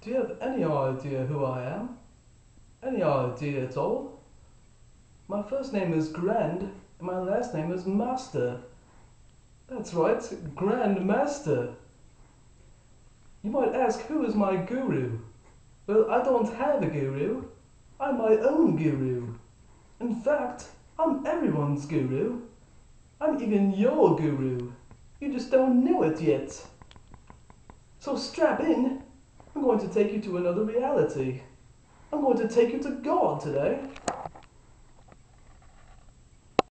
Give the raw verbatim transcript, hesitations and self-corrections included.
Do you have any idea who I am? Any idea at all? My first name is Grand, and my last name is Master. That's right, Grand Master. You might ask, who is my guru? Well, I don't have a guru. I'm my own guru. In fact, I'm everyone's guru. I'm even your guru. You just don't know it yet. So strap in. I'm going to take you to another reality. I'm going to take you to God today.